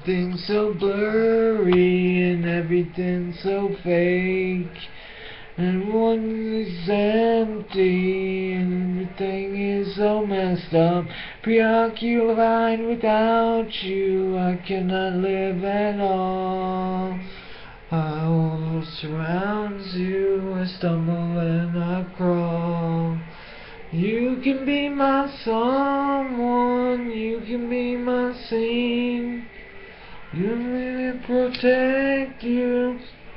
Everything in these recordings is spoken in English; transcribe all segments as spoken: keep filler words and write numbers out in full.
Everything's so blurry and everything's so fake, and one is empty and everything is so messed up. Preoccupied without you, I cannot live at all. All surrounds you, I stumble and I crawl. You can be my someone, you can be my scene. You really protect you.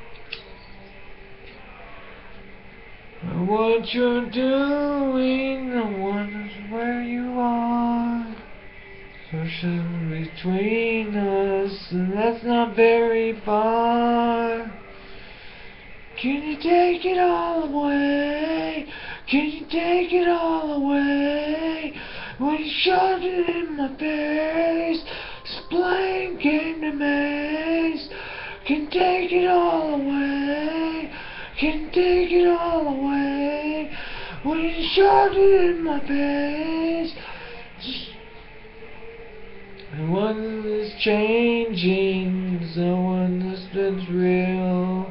What you're doing, I wonder where you are. Social between us, and that's not very far. Can you take it all away? Can you take it all away? When you shot it in my face, spleen came to maze. Can take it all away? Can take it all away? When you shot it in my face. No one is changing, no one has been real.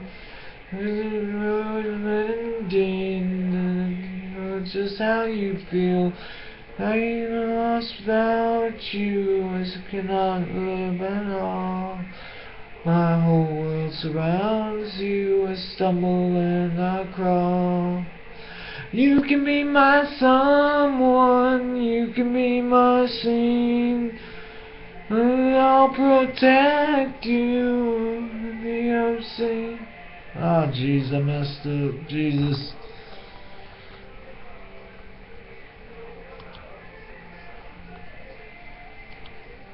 It's just how you feel. I'm lost without you, as I cannot live at all. My whole world surrounds you, I stumble and I crawl. You can be my someone, you can be my scene, and I'll protect you, the unseen. Ah, oh, jeez, I messed up. Jesus.